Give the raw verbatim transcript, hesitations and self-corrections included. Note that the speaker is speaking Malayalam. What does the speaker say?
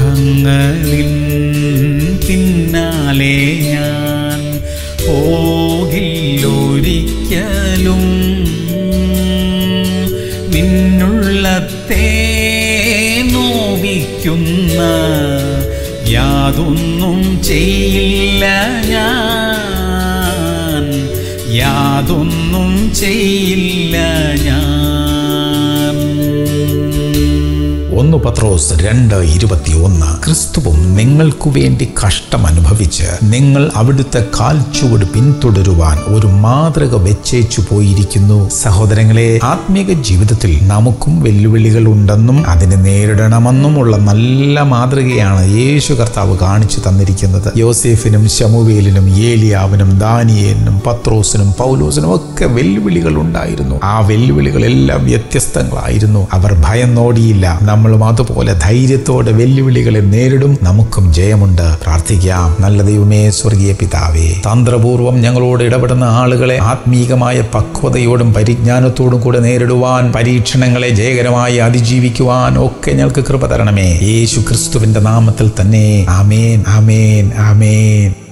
മോഹങ്ങളിൻ പിന്നാലെ ഞാൻ പോകില്ലൊരിക്കലും. നിന്നുള്ളത്തെ നോവിക്കുന്ന യാതൊന്നും ചെയ്യില്ല ഞാൻ, യാതൊന്നും ചെയ്യില്ല ഞാൻ. ഒന്ന് പത്രോസ് രണ്ട് ഇരുപത്തി ഒന്ന്. ക്രിസ്തുവും നിങ്ങൾക്കു വേണ്ടി കഷ്ടം അനുഭവിച്ച് നിങ്ങൾ അവിടുത്തെ കാൽച്ചുവട് പിന്തുടരുവാൻ ഒരു മാതൃക വെച്ചേച്ചു പോയിരിക്കുന്നു. സഹോദരങ്ങളെ, ആത്മീക ജീവിതത്തിൽ നമുക്കും വെല്ലുവിളികൾ ഉണ്ടെന്നും അതിനെ നേരിടണമെന്നുമുള്ള നല്ല മാതൃകയാണ് യേശു കർത്താവ് കാണിച്ചു തന്നിരിക്കുന്നത്. യോസേഫിനും ശമൂവേലിനും ഏലിയാവിനും ദാനിയേലിനും പത്രോസിനും പൗലോസിനും ഒക്കെ വെല്ലുവിളികൾ ഉണ്ടായിരുന്നു. ആ വെല്ലുവിളികളെല്ലാം വ്യത്യസ്തങ്ങളായിരുന്നു. അവർ ഭയന്നോടിയില്ല. നമ്മളും അതുപോലെ ധൈര്യത്തോടെ വെല്ലുവിളികളെ നേരിടും. നമുക്കും ജയമുണ്ട്. പ്രാർത്ഥിക്കാം. നല്ല ദൈവമേ, സ്വർഗീയ പിതാവേ, തന്ത്രപൂർവം ഞങ്ങളോട് ഇടപെടുന്ന ആളുകളെ ആത്മീകമായ പക്വതയോടും പരിജ്ഞാനത്തോടും കൂടെ നേരിടുവാൻ, പരീക്ഷണങ്ങളെ ജയകരമായി അതിജീവിക്കുവാൻ ഒക്കെ ഞങ്ങൾക്ക് കൃപ തരണമേ. യേശു ക്രിസ്തുവിന്റെ നാമത്തിൽ തന്നെ. ആമേൻ, ആമേൻ, ആമേൻ.